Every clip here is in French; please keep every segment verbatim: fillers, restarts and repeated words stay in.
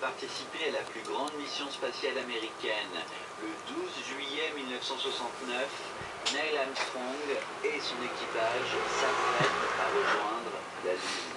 participé à la plus grande mission spatiale américaine. Le douze juillet mille neuf cent soixante-neuf, Neil Armstrong et son équipage s'apprêtent à rejoindre la Lune.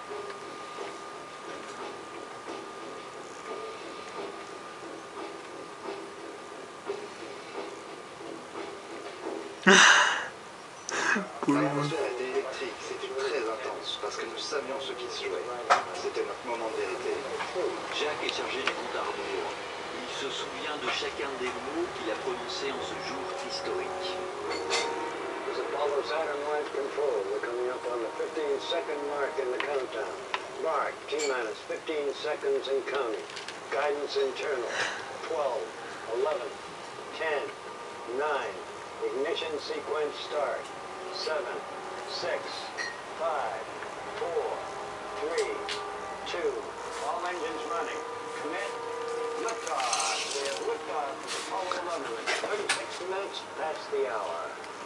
L'atmosphère était électrique, c'était très intense, parce que nous savions ce qui se jouait. C'était notre moment de vérité. Jack est chargé du compte à rebours. Il se souvient de chacun des mots qu'il a prononcés en ce jour historique. This is Apollo Saturn Launch Control. We're coming up on the fifteen second mark in the countdown. Mark, T-minus fifteen seconds and counting. Guidance internal. twelve, eleven, ten, nine. Ignition sequence start. seven, six, five, four, three, two. All engines running. Commit. Liftoff. We have liftoff of Apollo eleven. It's thirty-six minutes past the hour.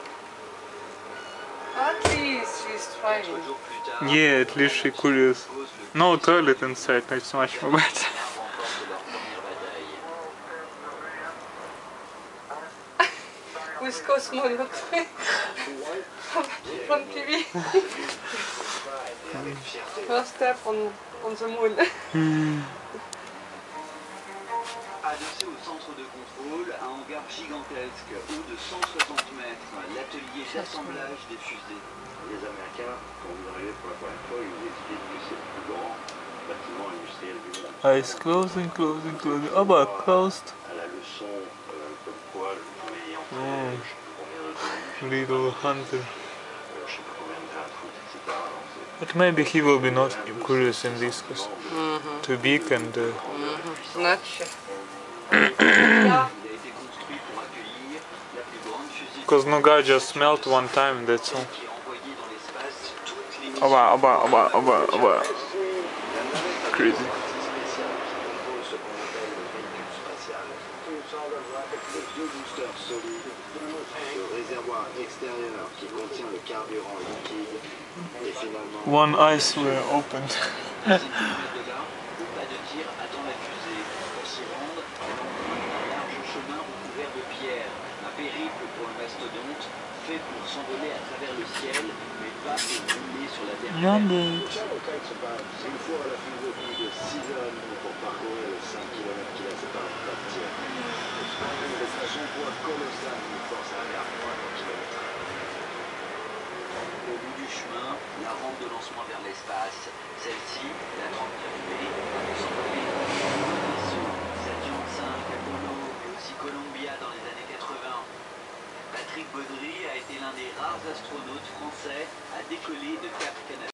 At least she's trying. Quatre jours plus tard, Yeah, at least she curious. No toilet inside, it's much more better. remportent leur première bataille. Kus kosmonaut from T V. First step on, on the moon. Adossé au centre de contrôle, un hangar gigantesque, haut de cent soixante mètres, l'atelier d'assemblage des fusées. Les Américains, quand vous arrivez pour la première fois, ils vous expliquent que c'est le plus grand bâtiment industriel du monde. Eyes closing, closing, closing. Oh, but closed. À la leçon, euh, comme quoi le premier entre Mm. je sais pas combien de temps, Little hunter. euh, je sais pas combien de grains de foot, et cetera. Alors, c'est- But maybe he will be not curious in this, because too big and uh, Значи. Il a été construit pour accueillir la plus grande fusée because Noga just smelled one time, that's all. qui a envoyé dans l'espace toutes les missions. Oba, oba, oba, oba, oba. Crazy. spéciale qui compose ce qu'on appelle le véhicule spatial. Les deux boosters solides, le réservoir extérieur qui contient le carburant liquide et finalement One eyes were opened. de là, pas de tir attend la fusée. Pour s'y rendre, elle emprunte un large chemin recouvert de pierres. Un périple pour le mastodonte, fait pour s'envoler à travers le ciel, mais pas pour rouler sur la terre. Yandere. il faut à la fusée plus de six heures et demie pour parcourir les cinq kilomètres qui la séparent de partir. Son poids colossal nous force à aller à moins d'un kilomètre. Au bout du chemin, la rampe de lancement vers l'espace. Celle-ci, la trentième B, va s'envoler dans le vaisseau Saturn cinq, Apollo, mais aussi Columbia dans les années quatre-vingts. Patrick Baudry a été l'un des rares astronautes français à décoller de Cap Canaveral.